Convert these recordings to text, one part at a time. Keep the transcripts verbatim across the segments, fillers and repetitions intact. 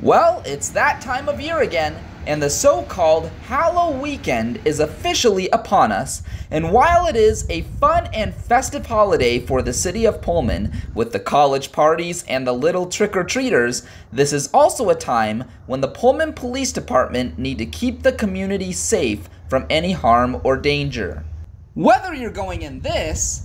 Well, it's that time of year again, and the so-called Hallow Weekend is officially upon us. And while it is a fun and festive holiday for the city of Pullman, with the college parties and the little trick-or-treaters, this is also a time when the Pullman Police Department need to keep the community safe from any harm or danger. Whether you're going in this,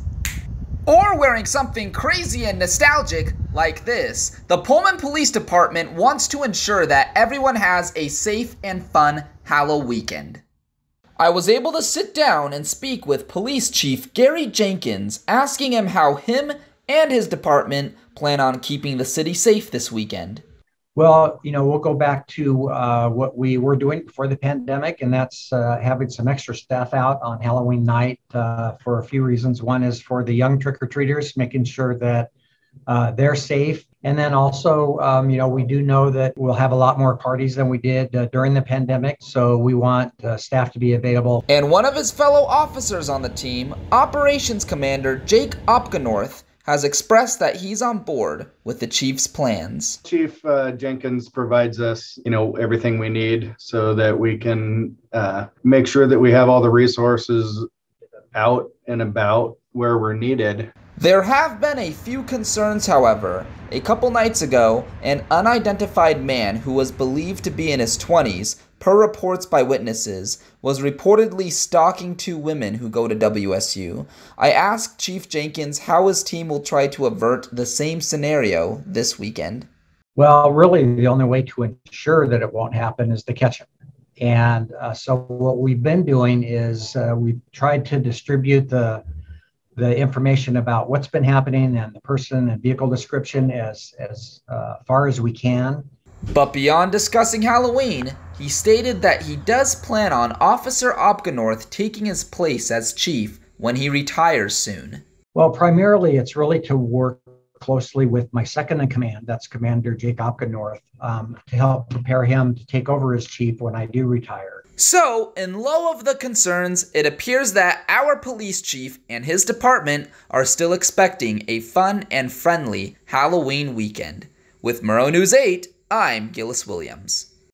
or wearing something crazy and nostalgic like this, the Pullman Police Department wants to ensure that everyone has a safe and fun Hallow Weekend. I was able to sit down and speak with Police Chief Gary Jenkins, asking him how him and his department plan on keeping the city safe this weekend. Well, you know, we'll go back to uh, what we were doing before the pandemic, and that's uh, having some extra staff out on Halloween night uh, for a few reasons. One is for the young trick-or-treaters, making sure that uh, they're safe. And then also, um, you know, we do know that we'll have a lot more parties than we did uh, during the pandemic, so we want uh, staff to be available. And one of his fellow officers on the team, Operations Commander Jake Opgenorth, has expressed that he's on board with the Chief's plans. Chief uh, Jenkins provides us, you know, everything we need so that we can uh, make sure that we have all the resources out and about where we're needed. There have been a few concerns, however. A couple nights ago, an unidentified man who was believed to be in his twenties, per reports by witnesses, was reportedly stalking two women who go to W S U. I asked Chief Jenkins how his team will try to avert the same scenario this weekend. Well, really, the only way to ensure that it won't happen is to catch them. And uh, so what we've been doing is uh, we've tried to distribute the the information about what's been happening and the person and vehicle description as, as uh, far as we can. But beyond discussing Halloween, he stated that he does plan on Officer Opgenorth taking his place as chief when he retires soon. Well, primarily it's really to work closely with my second in command, that's Commander Jake Opgenorth, um, to help prepare him to take over as chief when I do retire. So, in low of the concerns, it appears that our police chief and his department are still expecting a fun and friendly Halloween weekend. With Murrow News eight, I'm Gillis Williams.